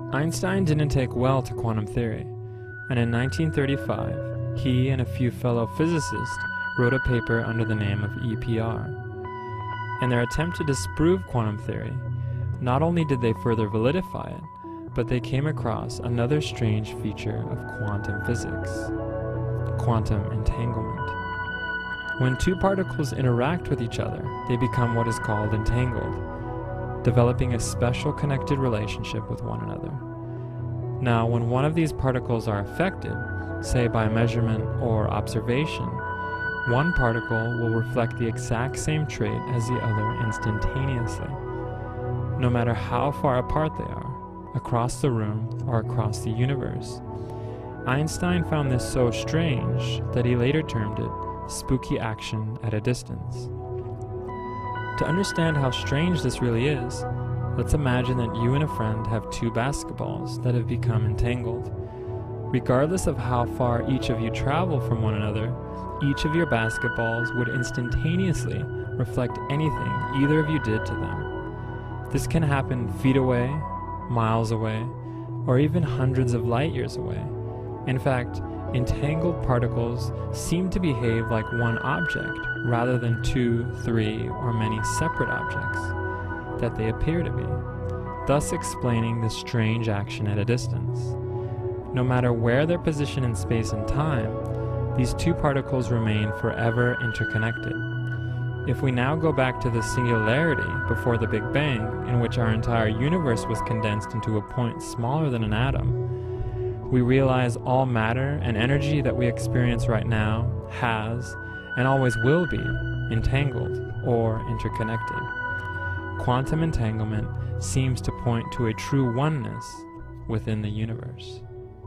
Einstein didn't take well to quantum theory, and in 1935, he and a few fellow physicists wrote a paper under the name of EPR. In their attempt to disprove quantum theory, not only did they further validify it, but they came across another strange feature of quantum physics: quantum entanglement. When two particles interact with each other, they become what is called entangled, developing a special connected relationship with one another. Now, when one of these particles are affected, say by measurement or observation, one particle will reflect the exact same trait as the other instantaneously, no matter how far apart they are, across the room or across the universe. Einstein found this so strange that he later termed it spooky action at a distance. To understand how strange this really is, let's imagine that you and a friend have two basketballs that have become entangled. Regardless of how far each of you travel from one another, each of your basketballs would instantaneously reflect anything either of you did to them. This can happen feet away, miles away, or even hundreds of light years away. In fact, entangled particles seem to behave like one object rather than two, three, or many separate objects that they appear to be, thus explaining the strange action at a distance. No matter where their position in space and time, these two particles remain forever interconnected. If we now go back to the singularity before the Big Bang, in which our entire universe was condensed into a point smaller than an atom, we realize all matter and energy that we experience right now has, and always will be, entangled or interconnected. Quantum entanglement seems to point to a true oneness within the universe.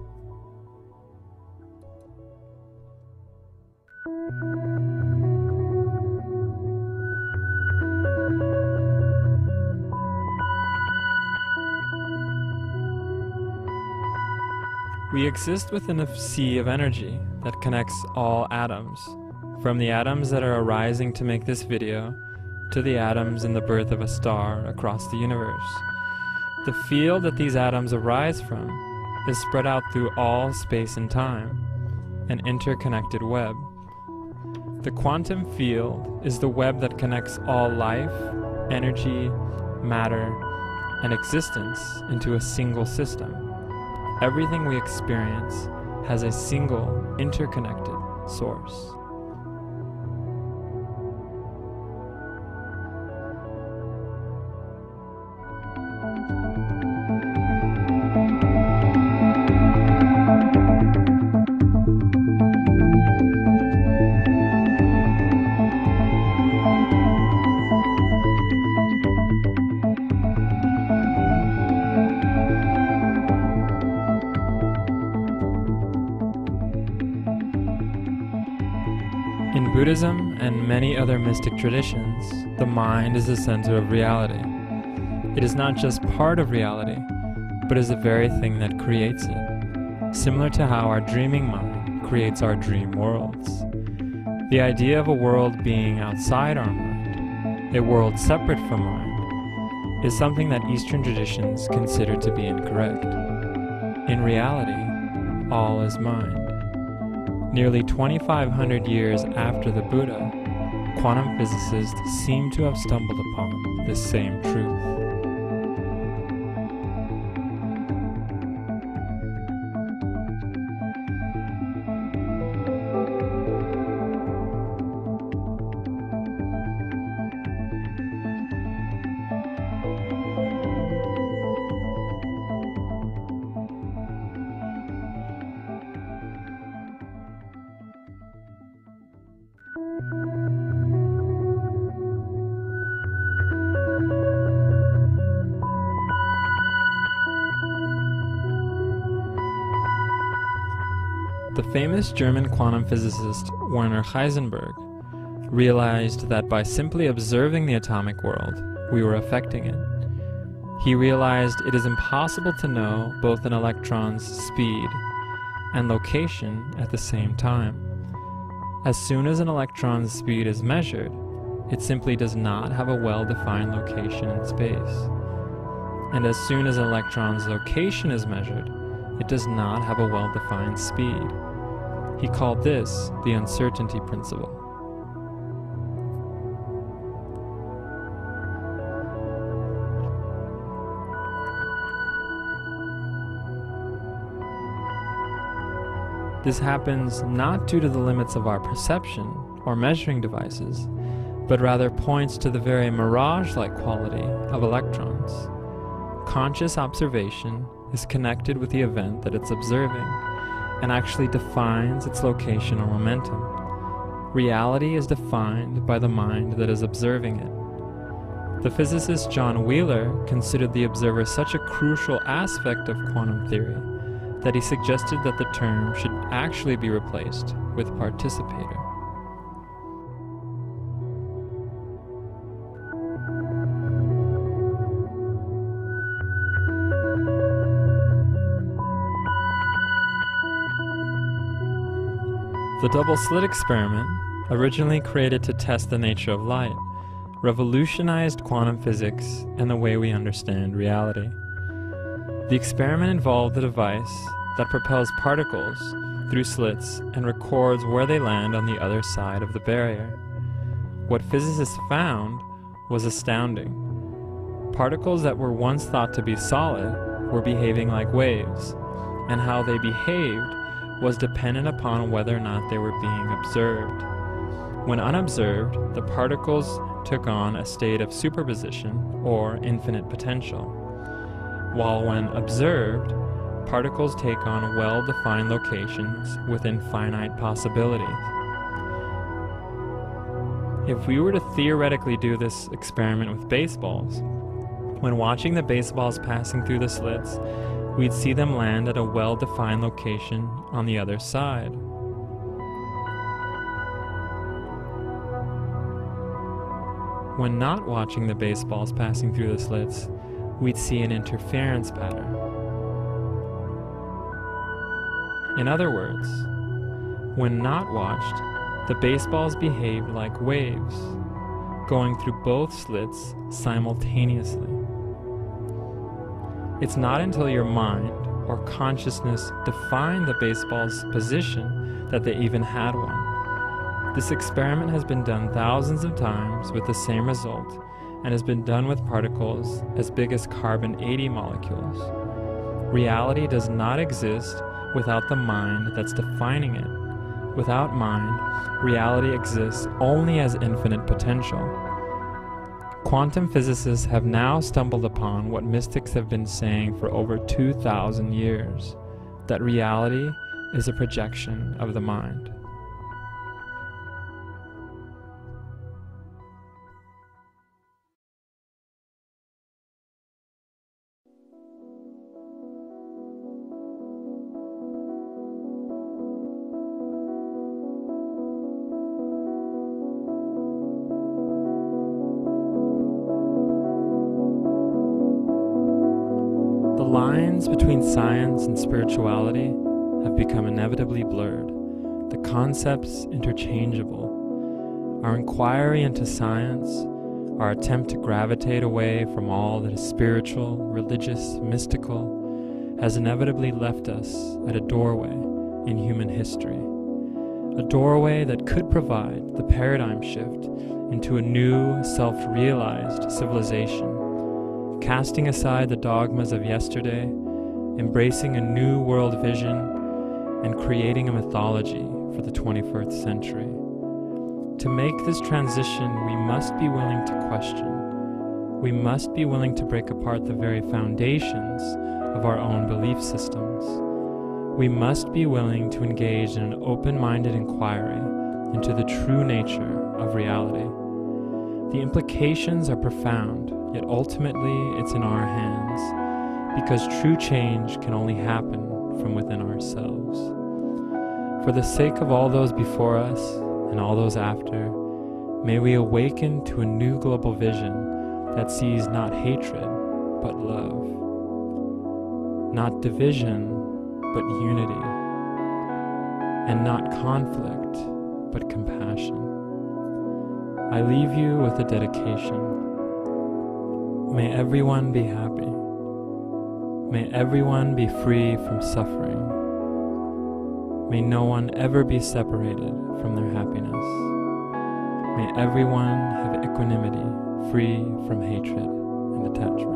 We exist within a sea of energy that connects all atoms, from the atoms that are arising to make this video, to the atoms in the birth of a star across the universe. The field that these atoms arise from is spread out through all space and time, an interconnected web. The quantum field is the web that connects all life, energy, matter, and existence into a single system. Everything we experience has a single, interconnected source. In Buddhism and many other mystic traditions, the mind is the center of reality. It is not just part of reality, but is the very thing that creates it, similar to how our dreaming mind creates our dream worlds. The idea of a world being outside our mind, a world separate from mind, is something that Eastern traditions consider to be incorrect. In reality, all is mind. Nearly 2,500 years after the Buddha, quantum physicists seem to have stumbled upon this same truth. The famous German quantum physicist Werner Heisenberg realized that by simply observing the atomic world, we were affecting it. He realized it is impossible to know both an electron's speed and location at the same time. As soon as an electron's speed is measured, it simply does not have a well-defined location in space. and as soon as an electron's location is measured, it does not have a well-defined speed. He called this the uncertainty principle. This happens not due to the limits of our perception or measuring devices, but rather points to the very mirage-like quality of electrons. Conscious observation is connected with the event that it's observing, and actually defines its location or momentum. Reality is defined by the mind that is observing it. The physicist John Wheeler considered the observer such a crucial aspect of quantum theory that he suggested that the term should actually be replaced with participator. The double-slit experiment, originally created to test the nature of light, revolutionized quantum physics and the way we understand reality. The experiment involved a device that propels particles through slits and records where they land on the other side of the barrier. What physicists found was astounding. Particles that were once thought to be solid were behaving like waves, and how they behaved was dependent upon whether or not they were being observed. When unobserved, the particles took on a state of superposition or infinite potential, while when observed, particles take on well-defined locations within finite possibilities. If we were to theoretically do this experiment with baseballs, when watching the baseballs passing through the slits, we'd see them land at a well-defined location on the other side. When not watching the baseballs passing through the slits, we'd see an interference pattern. In other words, when not watched, the baseballs behaved like waves, going through both slits simultaneously. It's not until your mind or consciousness define the baseball's position that they even had one. This experiment has been done thousands of times with the same result, and has been done with particles as big as carbon-80 molecules. Reality does not exist without the mind that's defining it. Without mind, reality exists only as infinite potential. Quantum physicists have now stumbled upon what mystics have been saying for over 2,000 years, that reality is a projection of the mind. The lines between science and spirituality have become inevitably blurred, the concepts interchangeable. Our inquiry into science, our attempt to gravitate away from all that is spiritual, religious, mystical, has inevitably left us at a doorway in human history. A doorway that could provide the paradigm shift into a new, self-realized civilization, casting aside the dogmas of yesterday, embracing a new world vision, and creating a mythology for the 21st century. To make this transition, we must be willing to question. We must be willing to break apart the very foundations of our own belief systems. We must be willing to engage in an open-minded inquiry into the true nature of reality. The implications are profound, yet ultimately it's in our hands, because true change can only happen from within ourselves. For the sake of all those before us and all those after, may we awaken to a new global vision that sees not hatred, but love, not division, but unity, and not conflict, but compassion. I leave you with a dedication. May everyone be happy. May everyone be free from suffering. May no one ever be separated from their happiness. May everyone have equanimity, free from hatred and attachment.